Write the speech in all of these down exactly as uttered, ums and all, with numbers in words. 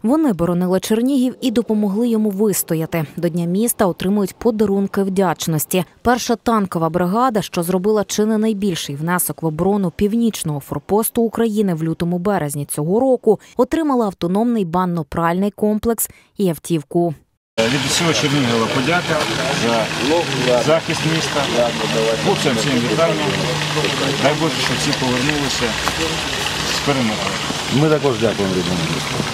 Вони боронили Чернігів і допомогли йому вистояти. До Дня міста отримують подарунки вдячності. Перша танкова бригада, що зробила чи не найбільший внесок в оборону північного форпосту України в лютому-березні цього року, отримала автономний банно-пральний комплекс і автівку. Від усього Чернігова подяка за захист міста. Хлопцям всім вітання. Дай Боже, щоб всі повернулися з перемогою. Ми також дякуємо рідному місту.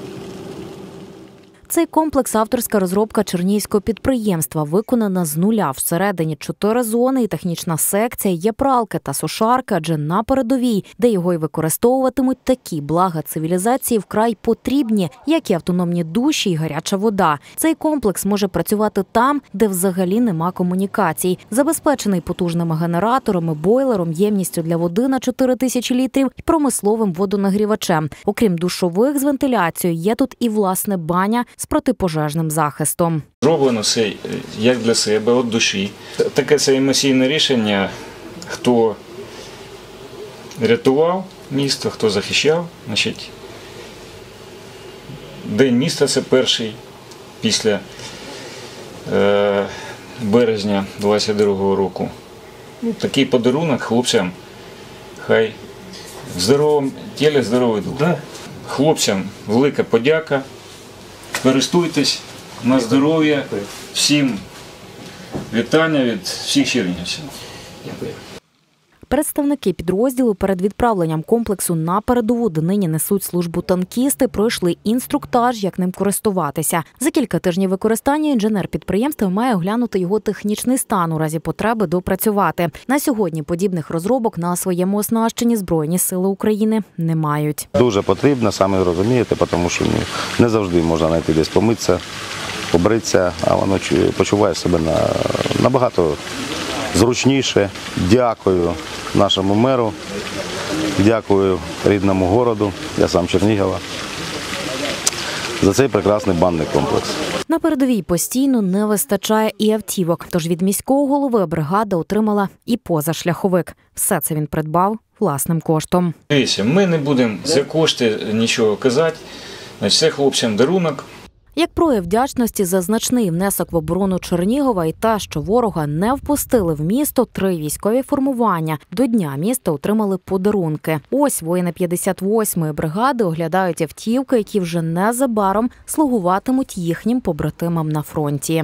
Цей комплекс – авторська розробка чернігівського підприємства, виконана з нуля. Всередині чотири зони і технічна секція, є пралки та сушарки, адже на передовій, де його й використовуватимуть, такі блага цивілізації вкрай потрібні, як і автономні душі і гаряча вода. Цей комплекс може працювати там, де взагалі нема комунікацій. Забезпечений потужними генераторами, бойлером, ємністю для води на чотири тисячі літрів і промисловим водонагрівачем. Окрім душових з вентиляцією, є тут і власне баня з протипожежним захистом. Зроблено все як для себе, від душі. Таке це емоційне рішення, хто рятував місто, хто захищав. Значить, День міста – це перший після е, березня двадцять другого року. Ну, такий подарунок хлопцям, хай в здоровому тілі здоровий дух. Да? Хлопцям велика подяка. Користуйтесь, на здоров'я, всім вітання від всіх чернігівців. Представники підрозділу перед відправленням комплексу на передову, де нині несуть службу танкісти, пройшли інструктаж, як ним користуватися. За кілька тижнів використання інженер підприємства має оглянути його технічний стан, у разі потреби допрацювати. На сьогодні подібних розробок на своєму оснащенні Збройні сили України не мають. Дуже потрібно, самі розумієте, тому що не завжди можна знайти десь помитися, побритися, а воно почуває себе набагато зручніше. Дякую нашому меру, дякую рідному городу, я сам Чернігова, за цей прекрасний банний комплекс. На передовій постійно не вистачає і автівок, тож від міського голови бригада отримала і позашляховик. Все це він придбав власним коштом. Дивіться, ми не будемо за кошти нічого казати, це хлопцям дарунок. Як прояв вдячності за значний внесок в оборону Чернігова і те, що ворога не впустили в місто, три військові формування до Дня міста отримали подарунки. Ось воїни п'ятдесят восьмої бригади оглядають автівки, які вже незабаром слугуватимуть їхнім побратимам на фронті.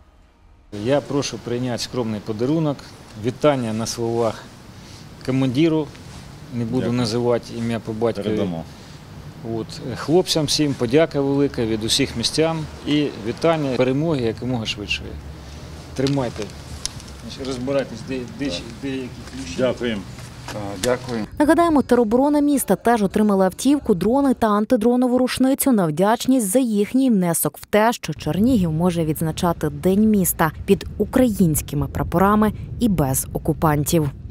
Я прошу прийняти скромний подарунок, вітання на словах командиру, не буду Дякую. називати ім'я по батькові. Передамо. От, хлопцям всім подяка велика від усіх містян і вітання перемоги якомога швидшої. Тримайте, розбирайтесь, де, де, де які ключі. Дякуємо. Дякую. Нагадаємо, тероборона міста теж отримала автівку, дрони та антидронову рушницю на вдячність за їхній внесок в те, що Чернігів може відзначати День міста під українськими прапорами і без окупантів.